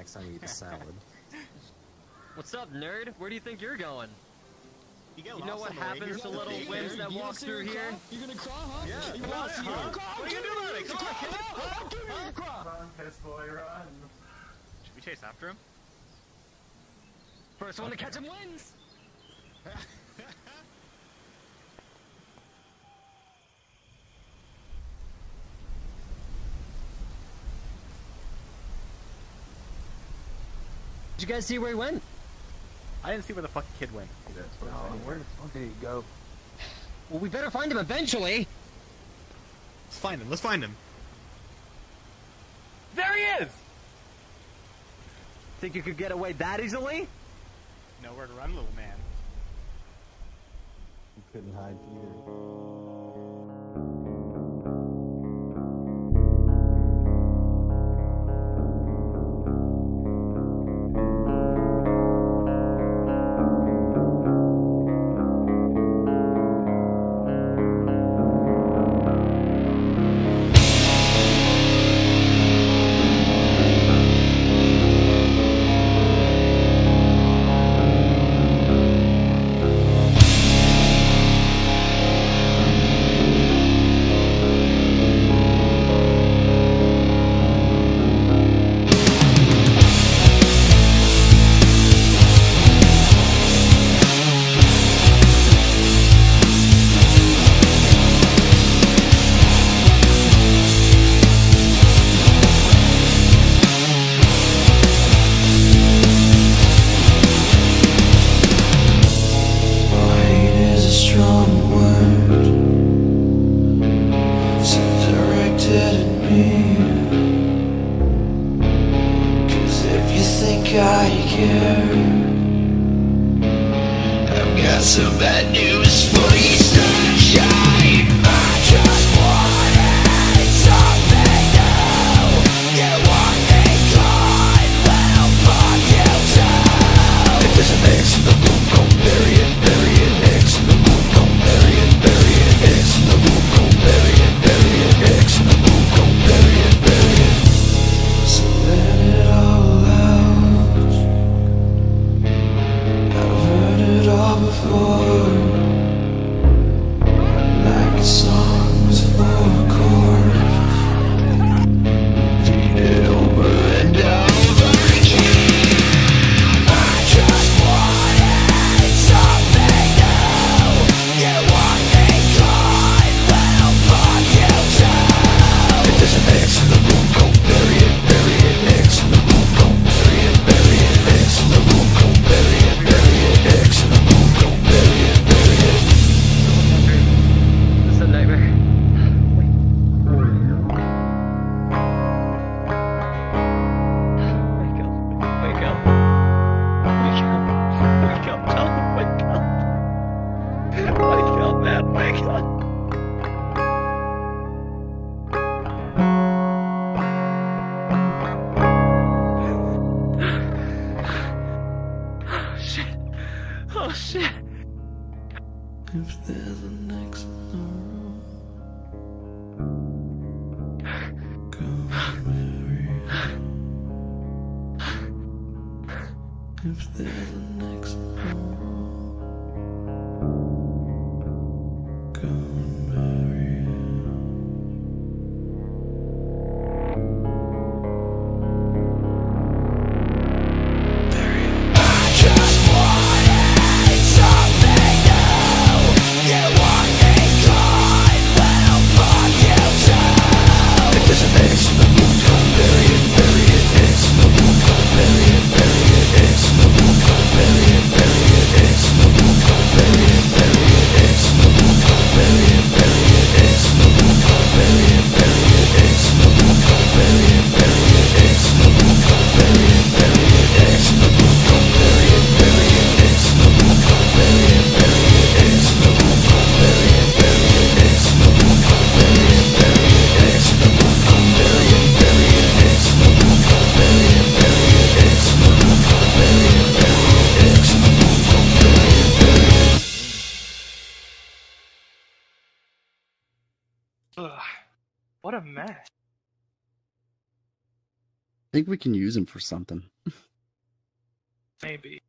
next time we eat a salad. What's up, nerd? Where do you think you're going? You know what happens to little wimps that walk through here? You gonna cry, huh? Yeah. You gonna see Huh? you? What are you gonna do about it? Come on, kid. I'll give you a cry. Run, piss boy, run. Should we chase after him? First one to catch him wins! Did you guys see where he went? I didn't see where the fucking kid went. Where the fuck did he go? Well, we better find him eventually! Let's find him. Let's find him. There he is! Think you could get away that easily? Nowhere to run, little man. You couldn't hide either. I care. I've got some bad news for you, sunshine. I just wanted something new. You want me gone? Well, fuck you too. If there's an X in the room, gon' bury it, bury it. X in the room, gon' bury it, bury it. X in the room, gon' bury it, bury it. X in the room, gon' bury it, bury it. So let it all out. I've heard it all before, like a song with four chords. Repeat it over and over again. I just wanted something new. You want me gone? Well, fuck you too. If there's an X in the room, go bury it, bury it. X in the room, go bury it, bury it. X in the room, go bury it, bury it. X in the room, go bury it, bury it. This is a nightmare. Wake up. Wake up. Wake up. Wake up. John, wake up. Wake up, man. Wake up. Oh, shit. Oh, shit. If there's an X in the room, go marry it. If there's an X in the room, go marry it. I just wanted something new. You want me gone? Well, fuck you too. If there's an X in the room, go bury it, bury it. X in the room, go bury it, bury it. X in the room, go bury it, bury it. X in the room, go bury it, bury it. X in the room, go bury it, bury it. X in the room, go bury it, bury it. X in the room, go bury it, bury it. X in the room, go bury it, bury it. X in the room, go bury it, bury it. X in the room, go bury it, bury it. X in the room, go bury it, bury it. X in the room, go bury it, bury it. X in the room, go bury it, bury it. X in the room, go bury it, bury it. X in the room, go bury it, bury it. X in the room, go bury it, bury it. Ugh, what a mess. think we can use him for something. Maybe.